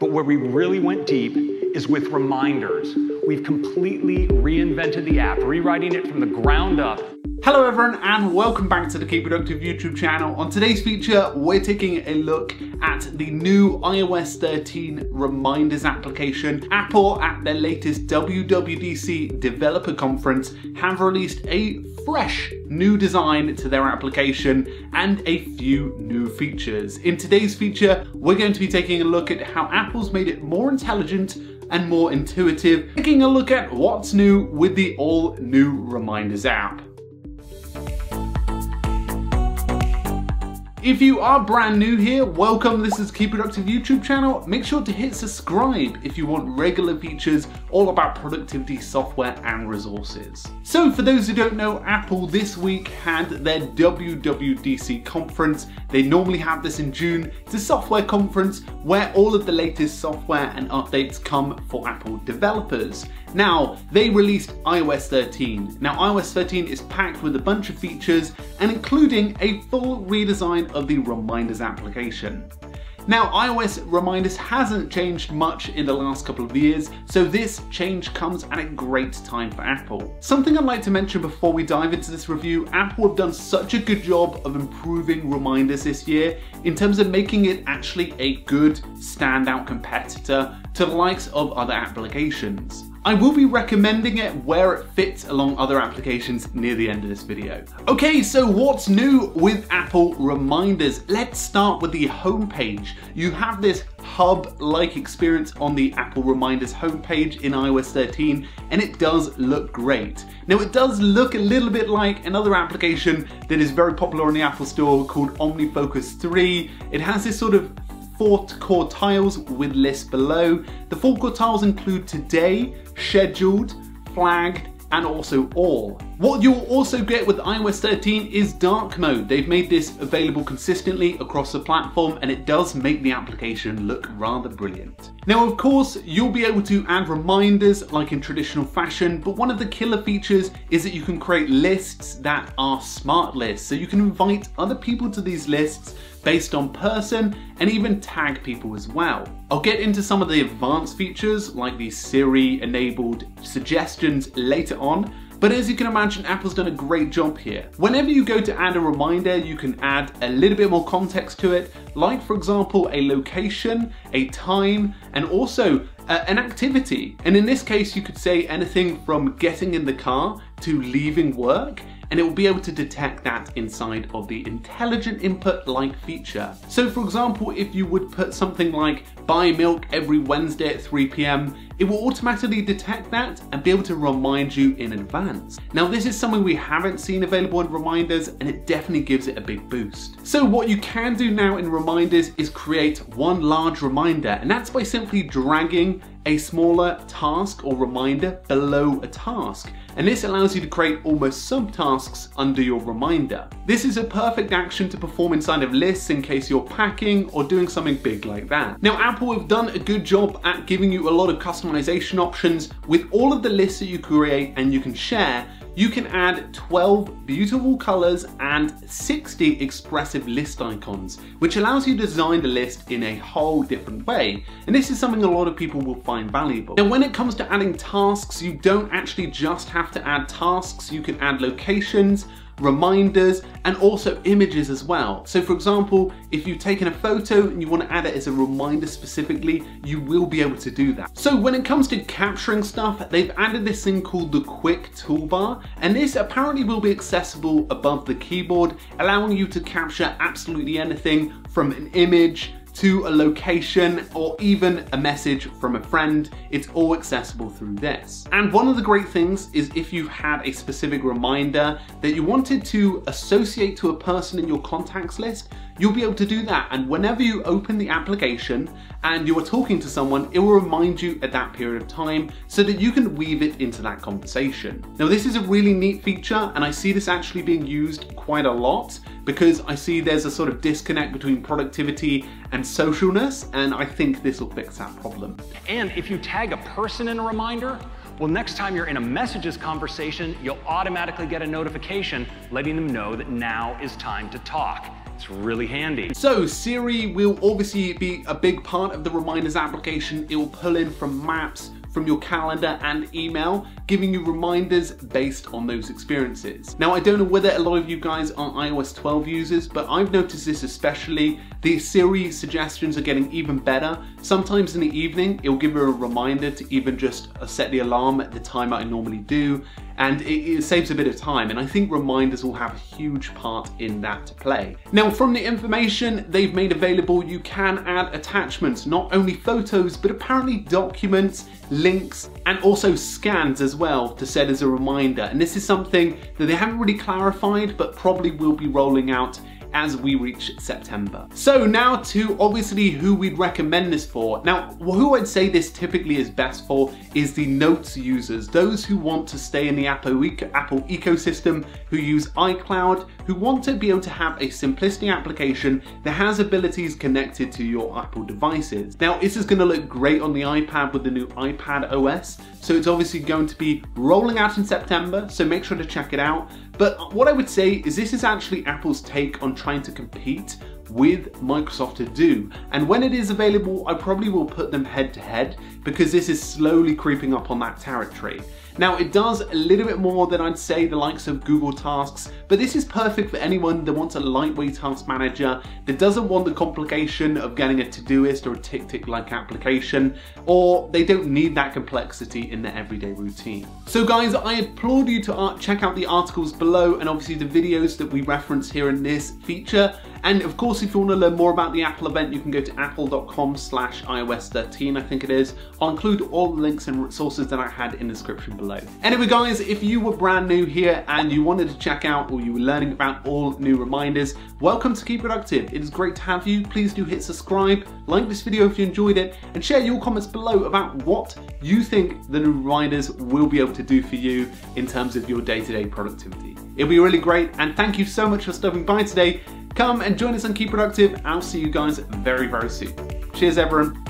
But where we really went deep is with reminders. We've completely reinvented the app, rewriting it from the ground up. Hello everyone and welcome back to the Keep Productive YouTube channel. On today's feature, we're taking a look at the new iOS 13 reminders application. Apple at their latest WWDC developer conference have released a fresh new design to their application and a few new features. In today's feature, we're going to be taking a look at how Apple's made it more intelligent and more intuitive, taking a look at what's new with the all new Reminders app. If you are brand new here, welcome. This is Keep Productive YouTube channel. Make sure to hit subscribe if you want regular features all about productivity software and resources. So for those who don't know, Apple this week had their WWDC conference. They normally have this in June. It's a software conference where all of the latest software and updates come for Apple developers. Now, they released iOS 13. Now, iOS 13 is packed with a bunch of features and including a full redesign of the Reminders application. Now, iOS Reminders hasn't changed much in the last couple of years, so this change comes at a great time for Apple. Something I'd like to mention before we dive into this review, Apple have done such a good job of improving Reminders this year in terms of making it actually a good standout competitor to the likes of other applications. I will be recommending it where it fits along other applications near the end of this video. Okay, so what's new with Apple Reminders? Let's start with the homepage. You have this hub-like experience on the Apple Reminders homepage in iOS 13, and it does look great. Now, it does look a little bit like another application that is very popular on the Apple Store called OmniFocus 3. It has this sort of 4 core tiles with lists below. The 4 core tiles include today, scheduled, flagged, and also all. What you'll also get with iOS 13 is dark mode. They've made this available consistently across the platform and it does make the application look rather brilliant. Now, of course, you'll be able to add reminders like in traditional fashion, but one of the killer features is that you can create lists that are smart lists. So you can invite other people to these lists based on person and even tag people as well. I'll get into some of the advanced features like the SIRI enabled suggestions later on, but as you can imagine, Apple's done a great job here. Whenever you go to add a reminder, you can add a little bit more context to it, like for example, a location, a time, and also an activity. And in this case, you could say anything from getting in the car to leaving work, and it will be able to detect that inside of the intelligent input like feature. So for example, if you would put something like buy milk every Wednesday at 3 p.m, it will automatically detect that and be able to remind you in advance. Now, this is something we haven't seen available in Reminders and it definitely gives it a big boost. So what you can do now in Reminders is create one large reminder, and that's by simply dragging a smaller task or reminder below a task. And this allows you to create almost subtasks under your reminder. This is a perfect action to perform inside of lists in case you're packing or doing something big like that. Now, Apple have done a good job at giving you a lot of customization options. With all of the lists that you create and you can share, you can add 12 beautiful colors and 60 expressive list icons, which allows you to design the list in a whole different way. And this is something a lot of people will find valuable. Now, when it comes to adding tasks, you don't actually just have to add tasks. You can add locations, reminders, and also images as well. So for example, if you've taken a photo and you want to add it as a reminder specifically, you will be able to do that. So when it comes to capturing stuff, they've added this thing called the quick toolbar, and this apparently will be accessible above the keyboard, allowing you to capture absolutely anything from an image to a location or even a message from a friend. It's all accessible through this. And one of the great things is if you had a specific reminder that you wanted to associate to a person in your contacts list, you'll be able to do that. And whenever you open the application and you are talking to someone, it will remind you at that period of time so that you can weave it into that conversation. Now, this is a really neat feature, and I see this actually being used quite a lot because I see there's a sort of disconnect between productivity and socialness, and I think this will fix that problem. And if you tag a person in a reminder, well, next time you're in a messages conversation, you'll automatically get a notification letting them know that now is time to talk. It's really handy. So Siri will obviously be a big part of the reminders application. It will pull in from maps, from your calendar and email, giving you reminders based on those experiences. Now, I don't know whether a lot of you guys are iOS 12 users, but I've noticed this especially. The Siri suggestions are getting even better. Sometimes in the evening, it'll give you a reminder to even just set the alarm at the time I normally do, and it saves a bit of time, and I think reminders will have a huge part in that to play. Now, from the information they've made available, you can add attachments, not only photos, but apparently documents, links, and also scans as well to set as a reminder. And this is something that they haven't really clarified, but probably will be rolling out as we reach September. So now to obviously who we'd recommend this for. Now, who I'd say this typically is best for is the Notes users, those who want to stay in the Apple ecosystem, who use iCloud, who want to be able to have a simplistic application that has abilities connected to your Apple devices. Now, this is gonna look great on the iPad with the new iPad OS, so it's obviously going to be rolling out in September, so make sure to check it out. But what I would say is this is actually Apple's take on trying to compete with Microsoft to do. And when it is available, I probably will put them head to head because this is slowly creeping up on that territory. Now, it does a little bit more than I'd say the likes of Google Tasks, but this is perfect for anyone that wants a lightweight task manager, that doesn't want the complication of getting a Todoist or a Tick-Tick-like application, or they don't need that complexity in their everyday routine. So guys, I applaud you to check out the articles below and obviously the videos that we reference here in this feature. And of course, if you want to learn more about the Apple event, you can go to apple.com/iOS13, I think it is. I'll include all the links and resources that I had in the description below. Anyway guys, if you were brand new here and you wanted to check out or you were learning about all new reminders, welcome to Keep Productive. It is great to have you. Please do hit subscribe, like this video if you enjoyed it, and share your comments below about what you think the new reminders will be able to do for you in terms of your day-to-day productivity. It'll be really great, and thank you so much for stopping by today. Come and join us on Keep Productive. I'll see you guys very, very soon. Cheers, everyone.